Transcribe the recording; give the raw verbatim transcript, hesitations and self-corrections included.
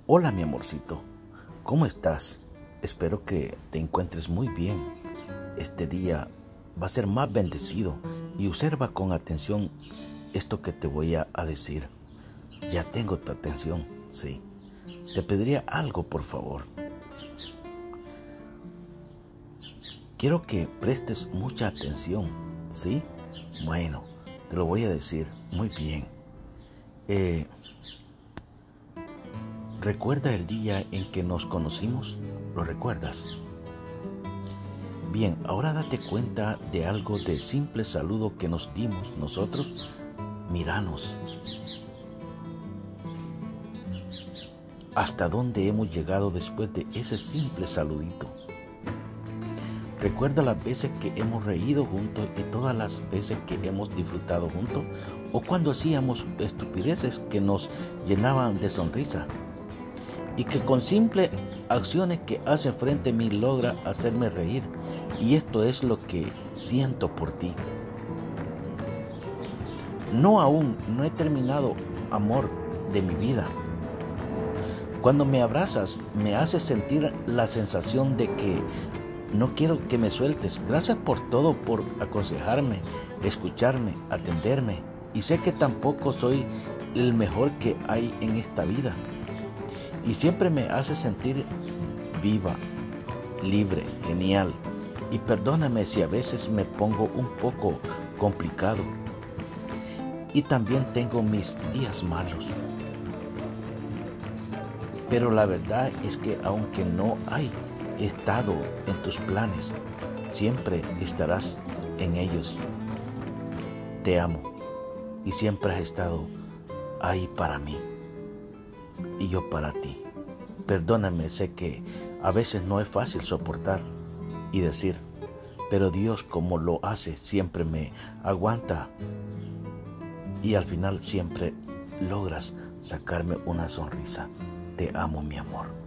Hola mi amorcito, ¿cómo estás? Espero que te encuentres muy bien. Este día va a ser más bendecido y observa con atención esto que te voy a, a decir. Ya tengo tu atención, sí. Te pediría algo, por favor. Quiero que prestes mucha atención, ¿sí? Bueno, te lo voy a decir muy bien. Eh... ¿Recuerda el día en que nos conocimos? ¿Lo recuerdas? Bien, ahora date cuenta de algo de simple saludo que nos dimos nosotros. Míranos. ¿Hasta dónde hemos llegado después de ese simple saludito? ¿Recuerda las veces que hemos reído juntos y todas las veces que hemos disfrutado juntos? ¿O cuando hacíamos estupideces que nos llenaban de sonrisa? Y que con simples acciones que hace frente a mí logra hacerme reír. Y esto es lo que siento por ti. No aún, no he terminado, amor de mi vida. Cuando me abrazas, me haces sentir la sensación de que no quiero que me sueltes. Gracias por todo, por aconsejarme, escucharme, atenderme. Y sé que tampoco soy el mejor que hay en esta vida. Y siempre me hace sentir viva, libre, genial. Y perdóname si a veces me pongo un poco complicado. Y también tengo mis días malos. Pero la verdad es que aunque no hay estado en tus planes, siempre estarás en ellos. Te amo y siempre has estado ahí para mí. Y yo para ti. Perdóname, sé que a veces no es fácil soportar y decir, pero Dios, como lo hace, siempre me aguanta y al final siempre logras sacarme una sonrisa. Te amo, mi amor.